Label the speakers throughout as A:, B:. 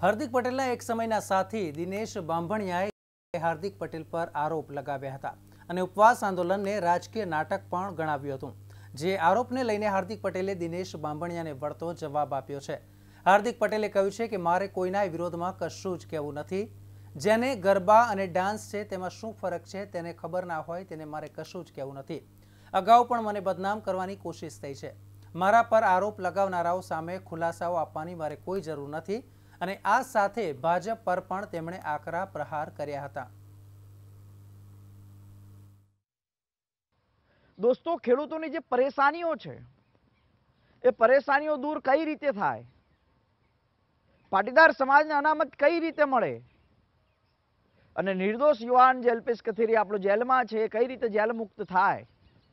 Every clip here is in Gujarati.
A: હાર્દિક પટેલના એક સમયના સાથી દિનેશ બાંભણિયાએ હાર્દિક પટેલ પર આરોપ લગાવ્યા હતા અને ઉપવાસ આંદોલનને રાજકીય નાટક પણ ગણાવ્યું હતું। જે આરોપને લઈને હાર્દિક પટેલે દિનેશ બાંભણિયાને વળતો જવાબ આપ્યો છે। હાર્દિક પટેલે કહ્યું છે કે મારે કોઈના વિરોધમાં કશું જ કહેવું નથી। જેને ગરબા અને ડાન્સ છે તેમાં શું ફરક છે તેને ખબર ના હોય તેને મારે કશું જ કહેવું નથી। અગાઉ પણ મને બદનામ કરવાની કોશિશ થઈ છે। મારા પર આરોપ લગાવનારાઓ સામે ખુલાસાઓ આપવાની મારે કોઈ જરૂર નથી અને આ સાથે ભાજપ પર પણ તેમણે આકરા પ્રહાર કર્યા હતા।
B: दोस्तों, ખેડૂતોની જે પરેશાનીઓ છે એ પરેશાનીઓ દૂર કઈ રીતે થાય, પાટીદાર સમાજને અનામત કઈ રીતે મળે અને નિર્દોષ યુવાન જે અલ્પેશ કથિરિયા આપણો જેલમાં છે કઈ રીતે જેલ મુક્ત થાય,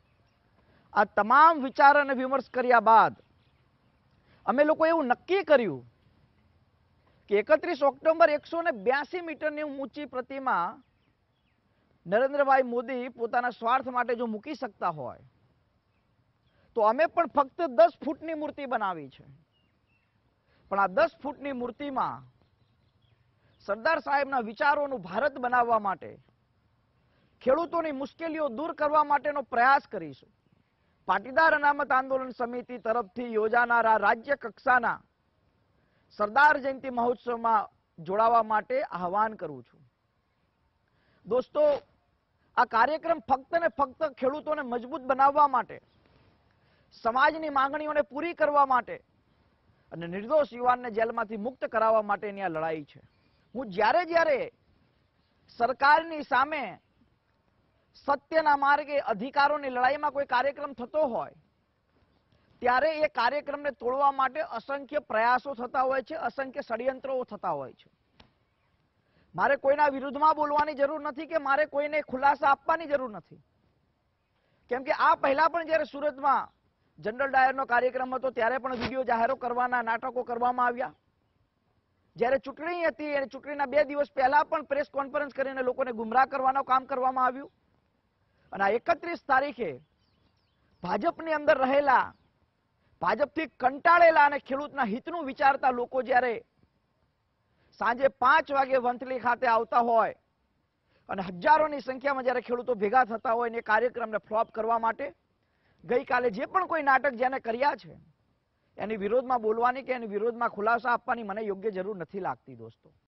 B: આ તમામ વિચાર અને વિમર્શ કર્યા બાદ અમે લોકો એવું નક્કી કર્યું કે 31 ઓક્ટોબર 182 મીટરની ઊંચી પ્રતિમા નરેન્દ્રભાઈ મોદી પોતાના સ્વાર્થ માટે જો મૂકી શકતા હોય તો અમે પણ ફક્ત 10 ફૂટની મૂર્તિ બનાવી છે। પણ આ 10 ફૂટની મૂર્તિમાં સરદાર સાહેબના વિચારોનું ભારત બનાવવા માટે, ખેડૂતોની મુશ્કેલીઓ દૂર કરવા માટેનો પ્રયાસ કરીશું। પાટીદાર અનામત આંદોલન સમિતિ તરફથી યોજાનારા રાજ્ય કક્ષાના સરદાર જયંતિ મહોત્સવમાં જોડાવા માટે આહવાન કરું છું। દોસ્તો, આ કાર્યક્રમ ફક્ત ને ફક્ત ખેડૂતોને મજબૂત બનાવવા માટે, સમાજની માંગણીઓને પૂરી કરવા માટે અને નિર્દોષ યુવાનને જેલમાંથી મુક્ત કરાવવા માટેની આ લડાઈ છે। હું જ્યારે સરકારની સામે સત્યના માર્ગે અધિકારોની લડાઈમાં કોઈ કાર્યક્રમ થતો હોય ત્યારે એ કાર્યક્રમને તોડવા માટે અસંખ્ય પ્રયાસો થતા હોય છે, અસંખ્ય ષડયંત્રો થતા હોય છે। મારે કોઈના વિરુદ્ધમાં બોલવાની જરૂર નથી કે મારે કોઈને ખુલાસા આપવાની જરૂર નથી, કેમ કે આ પહેલા પણ જ્યારે સુરતમાં જનરલ ડાયરનો કાર્યક્રમ હતો ત્યારે પણ વિડીયો જાહેરો કરવાના નાટકો કરવામાં આવ્યા। જ્યારે ચૂંટણી હતી અને ચૂંટણીના 2 દિવસ પહેલા પણ પ્રેસ કોન્ફરન્સ કરીને લોકોને ગુમરાહ કરવાનું કામ કરવામાં આવ્યું અને આ 31 તારીખે ભાજપની અંદર રહેલા, ભાજપથી કંટાળેલા અને ખેડૂતના હિતનું વિચારતા લોકો જ્યારે સાંજે 5 વાગે વંથલી ખાતે આવતા હોય અને હજારોની સંખ્યામાં જ્યારે ખેડૂતો ભેગા થતા હોય ને કાર્યક્રમને ફ્લોપ કરવા માટે ગઈકાલે જે પણ કોઈ નાટક જેને કર્યા છે એની વિરોધમાં બોલવાની કે એની વિરોધમાં ખુલાસા આપવાની મને યોગ્ય જરૂર નથી લાગતી। દોસ્તો,